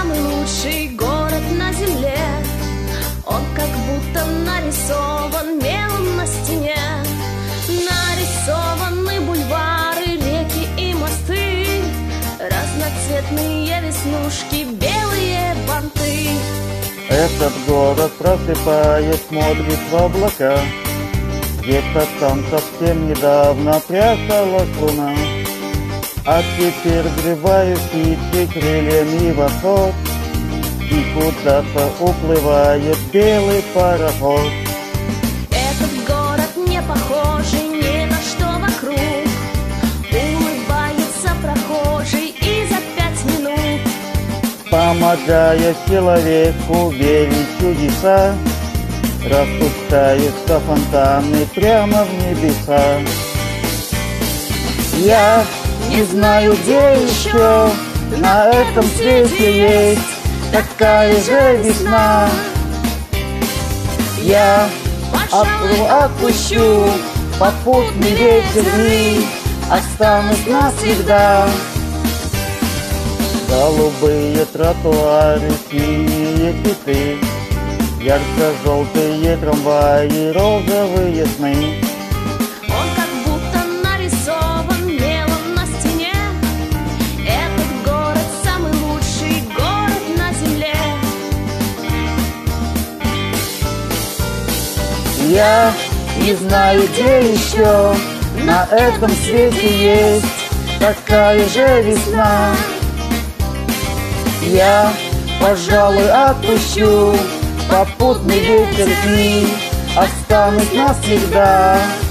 самый лучший город на земле. Он как будто нарисован мелом на стене. Нарисованы бульвары, реки и мосты, разноцветные веснушки, белые банты. Этот город просыпает, смотрит в облака. Где-то там совсем недавно пряталась луна, а теперь взрывают птицы крыльями в восход, и куда-то уплывает белый пароход. Этот город не похожий ни на что вокруг. Улыбается прохожий и за 5 минут, Помогая человеку верить в чудеса, распускаются фонтаны прямо в небеса. Я не знаю, где еще на этом свете есть такая же весна. Я отпущу попутный ветер и останусь навсегда. Голубые тротуары, синие цветы, ярко-желтые трамваи, розовые сны. он как будто нарисован мелом на стене. Этот город самый лучший город на земле. Я не знаю, где еще на этом свете есть такая же весна. Я, пожалуй, отпущу попутный ветер и останусь навсегда.